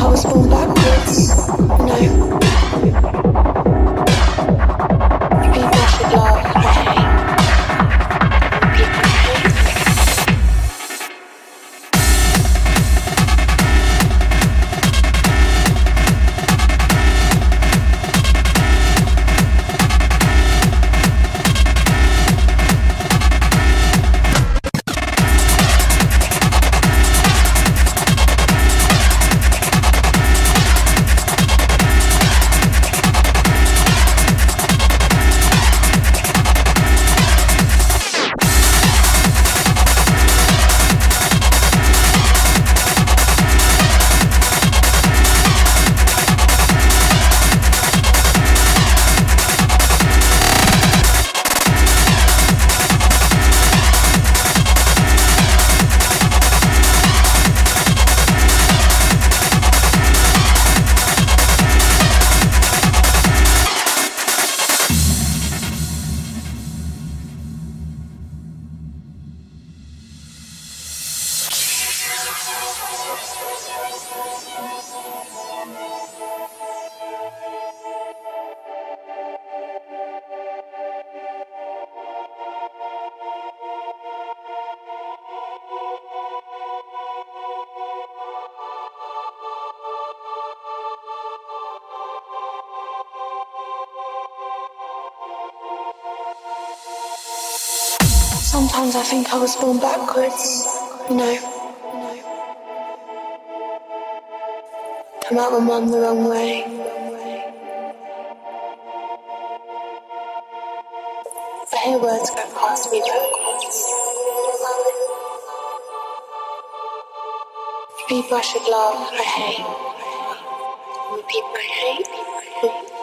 I was born backwards. No. People should love or hate. People hate. Sometimes I think I was born backwards, you know. Come out my mum the wrong way. I hear words go past me backwards. People I should love, I hate. And the people I hate,